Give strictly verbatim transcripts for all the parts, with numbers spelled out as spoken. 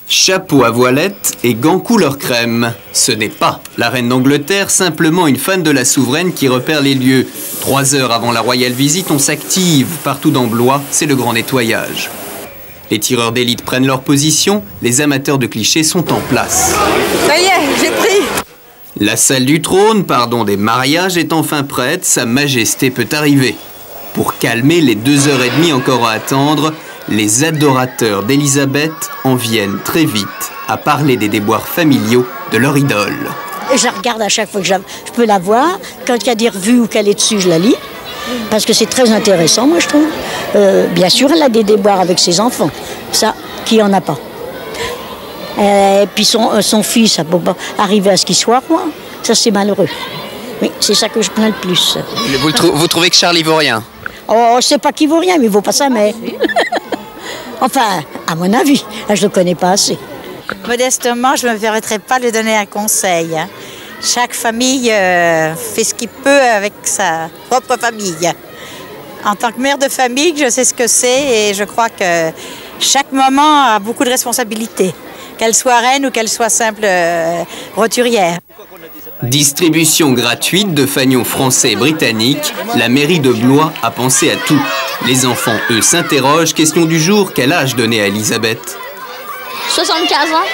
Chapeau à voilette et gants couleur crème. Ce n'est pas la reine d'Angleterre, simplement une fan de la souveraine qui repère les lieux. Trois heures avant la royale visite, on s'active. Partout dans Blois, c'est le grand nettoyage. Les tireurs d'élite prennent leur position, les amateurs de clichés sont en place. Ça y est, j'ai pris. La salle du trône, pardon des mariages, est enfin prête, Sa Majesté peut arriver. Pour calmer les deux heures et demie encore à attendre, les adorateurs d'Elisabeth en viennent très vite à parler des déboires familiaux de leur idole. Je la regarde à chaque fois que je peux la voir. Quand il y a des revues ou qu'elle est dessus, je la lis. Parce que c'est très intéressant, moi, je trouve. Euh, bien sûr, elle a des déboires avec ses enfants. Ça, qui en a pas. Et puis son, son fils, ça peut pas arriver à ce qu'il soit roi. Ça, c'est malheureux. Oui, c'est ça que je plains le plus. Vous, trou vous trouvez que Charles, il vaut rien? Oh, je sais pas qu'il vaut rien, mais il vaut pas sa mère. Enfin, à mon avis, je le connais pas assez. Modestement, je ne me permettrai pas de lui donner un conseil. Hein. Chaque famille euh, fait ce qu'il peut avec sa propre famille. En tant que mère de famille, je sais ce que c'est et je crois que chaque maman a beaucoup de responsabilités, qu'elle soit reine ou qu'elle soit simple euh, roturière. Distribution gratuite de fanions français et britanniques, la mairie de Blois a pensé à tout. Les enfants, eux, s'interrogent. Question du jour, quel âge donner à Elisabeth? soixante-quinze ans.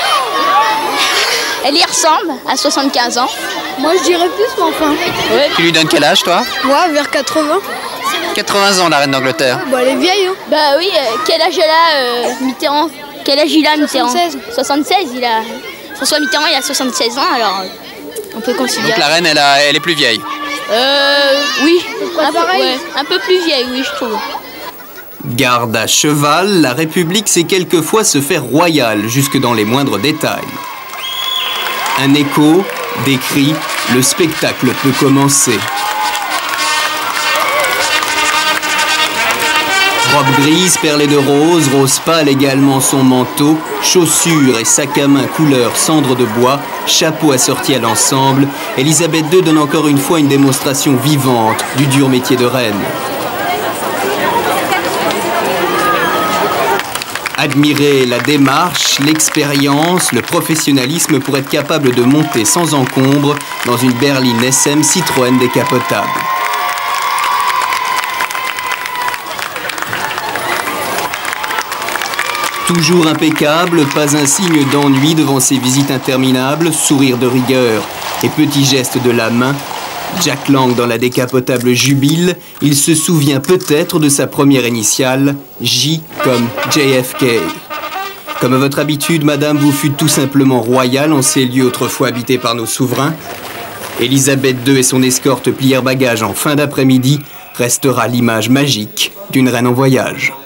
Elle y ressemble à soixante-quinze ans. Moi je dirais plus, mais enfin. Ouais. Tu lui donnes quel âge, toi? Moi, vers quatre-vingts. quatre-vingts ans, la reine d'Angleterre. Bah, elle est vieille, hein. Bah oui, euh, quel âge elle a, euh, Mitterrand? Quel âge il a, Mitterrand? soixante-seize. soixante-seize, il a... François Mitterrand, il a soixante-seize ans, alors on peut considérer... Donc la reine, elle, a, elle est plus vieille? Euh, oui. Un peu, pareil. ouais, un peu plus vieille, oui, je trouve. Garde à cheval, la République sait quelquefois se faire royale, jusque dans les moindres détails. Un écho, des cris, le spectacle peut commencer. Robe grise perlée de rose, rose pâle également son manteau, chaussures et sac à main couleur cendre de bois, chapeau assorti à l'ensemble, Elisabeth deux donne encore une fois une démonstration vivante du dur métier de reine. Admirer la démarche, l'expérience, le professionnalisme pour être capable de monter sans encombre dans une berline S M Citroën décapotable. Toujours impeccable, pas un signe d'ennui devant ces visites interminables, sourire de rigueur et petits gestes de la main. Jack Lang dans la décapotable jubile, il se souvient peut-être de sa première initiale, J comme J F K. Comme à votre habitude, madame, vous fûtes tout simplement royale en ces lieux autrefois habités par nos souverains. Elisabeth deux et son escorte plièrent bagages en fin d'après-midi, restera l'image magique d'une reine en voyage.